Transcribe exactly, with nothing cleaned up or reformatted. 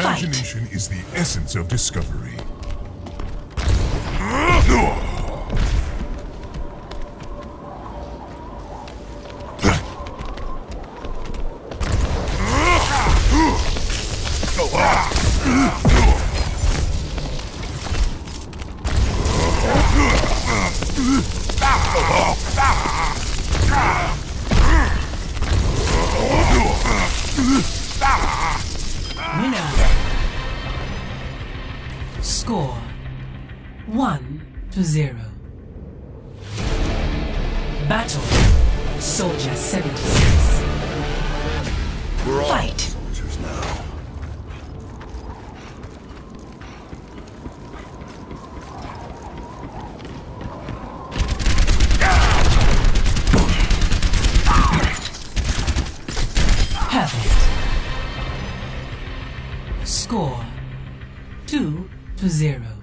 Imagination is the essence of discovery. Winner. Score one to zero. Battle Soldier seventy-six. We're all Fight. soldiers now. Perfect. Score two to zero.